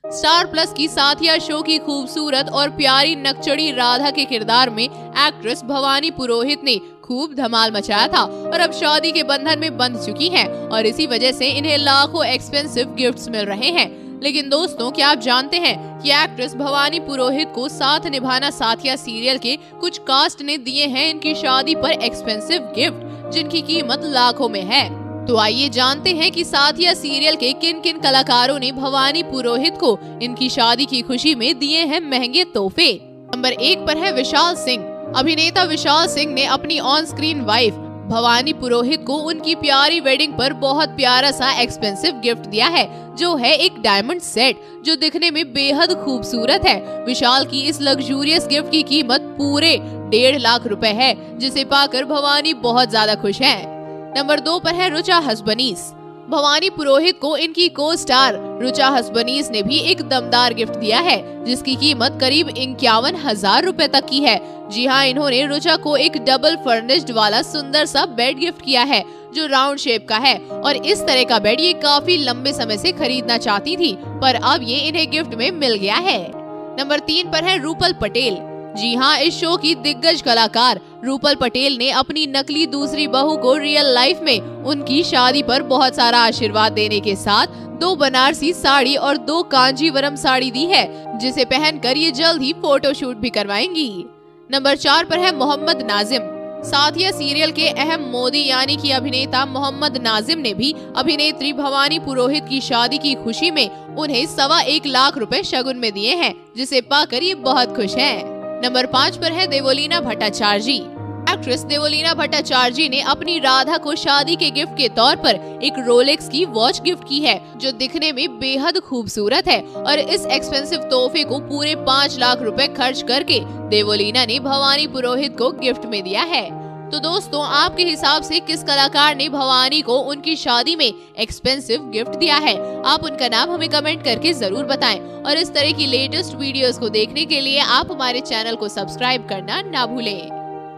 Star plus की साथिया show की खूबसूरत और प्यारी नकचड़ी राधा के किरदार में एक्ट्रेस भवानी पुरोहित ने खूब धमाल मचाया था और अब शादी के बंधन में बंध चुकी हैं और इसी वजह से इन्हें लाखों एक्सपेंसिव गिफ्ट्स मिल रहे हैं। लेकिन दोस्तों, क्या आप जानते हैं कि एक्ट्रेस भवानी पुरोहित को साथ निभाना साथिया सीरियल के कुछ कास्ट ने दिए हैं इनकी शादी पर एक्सपेंसिव गिफ्ट जिनकी कीमत लाखों में है। तो आइए जानते हैं कि साथिया सीरियल के किन किन कलाकारों ने भवानी पुरोहित को इनकी शादी की खुशी में दिए हैं महंगे तोहफे। नंबर 1 पर है विशाल सिंह। अभिनेता विशाल सिंह ने अपनी on screen wife Bhavani Purohit को उनकी प्यारी वेडिंग पर बहुत प्यारा सा एक्सपेंसिव गिफ्ट दिया है, जो है एक डायमंड सेट जो दिखने में बेहद खूबसूरत है। विशाल की इस लग्जूरियस गिफ्ट की कीमत पूरे 1.5 लाख रुपए है, जिसे पाकर भवानी बहुत ज्यादा खुश है। नंबर 2 पर है रुचा हसबनीस। भवानी पुरोहित को इनकी को स्टार रुचा हसबनीस ने भी एक दमदार गिफ्ट दिया है, जिसकी कीमत करीब 51,000 रुपए तक की है। जी हाँ, इन्होंने रुचा को एक डबल फर्निश्ड वाला सुंदर सा बेड गिफ्ट किया है, जो राउंड शेप का है और इस तरह का बेड ये काफी लंबे समय से खरीदना चाहती थी, पर अब ये इन्हें गिफ्ट में मिल गया है। नंबर 3 पर है रूपल पटेल। जी हाँ, इस शो की दिग्गज कलाकार रूपल पटेल ने अपनी नकली दूसरी बहू को रियल लाइफ में उनकी शादी पर बहुत सारा आशीर्वाद देने के साथ 2 बनारसी साड़ी और 2 कांजीवरम साड़ी दी है, जिसे पहनकर ये जल्द ही फोटोशूट भी करवाएंगी। नंबर 4 पर है मोहम्मद नाजिम। साथिया सीरियल के अहम मोदी यानी कि अभिनेता मोहम्मद नाजिम ने भी अभिनेत्री भवानी पुरोहित की शादी की खुशी में उन्हें 1.25 लाख रुपए शगुन में दिए हैं, जिसे पाकर ये बहुत खुश हैं। नंबर 5 पर है देवोलीना भट्टाचार्य। एक्ट्रेस देवोलीना भट्टाचार्य ने अपनी राधा को शादी के गिफ्ट के तौर पर एक रोलेक्स की वॉच गिफ्ट की है, जो दिखने में बेहद खूबसूरत है और इस एक्सपेंसिव तोहफे को पूरे 5 लाख रुपए खर्च करके देवोलीना ने भवानी पुरोहित को गिफ्ट में दिया है। तो दोस्तों, आपके हिसाब से किस कलाकार ने भवानी को उनकी शादी में एक्सपेंसिव गिफ्ट दिया है? आप उनका नाम हमें कमेंट करके जरूर बताएं और इस तरह की लेटेस्ट वीडियोस को देखने के लिए आप हमारे चैनल को सब्सक्राइब करना ना भूलें।